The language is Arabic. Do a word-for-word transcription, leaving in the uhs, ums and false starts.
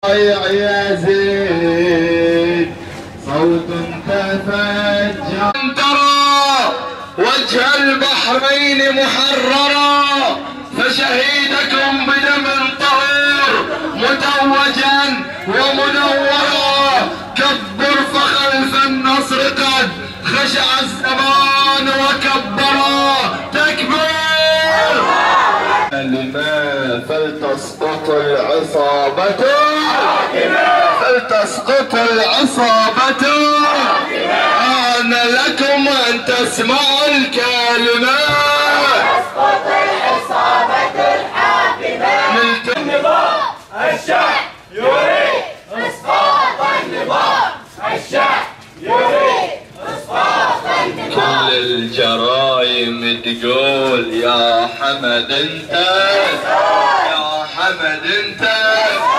يزيد صوت تفجر ترى وجه البحرين محررا فشهيدكم بدم طهور متوجا ومنورا كبر فخلف النصر قد خشع الزمان وكبرا تكبير لما فلتسقط العصابة فلتسقط العصابة آن لكم أن تسمعوا الكلمات تسقط العصابة الحاكمة النظام الشعب يريد إسقاط النظام الشعب يريد إسقاط النظام كل الجرايم تقول يا حمد انت يا حمد انت